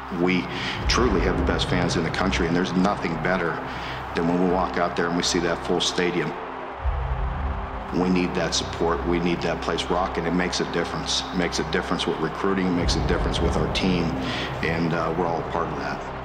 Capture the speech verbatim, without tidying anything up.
We truly have the best fans in the country, and there's nothing better than when we walk out there and we see that full stadium. We need that support. We need that place rocking. It makes a difference. It makes a difference with recruiting. It makes a difference with our team, and uh, we're all a part of that.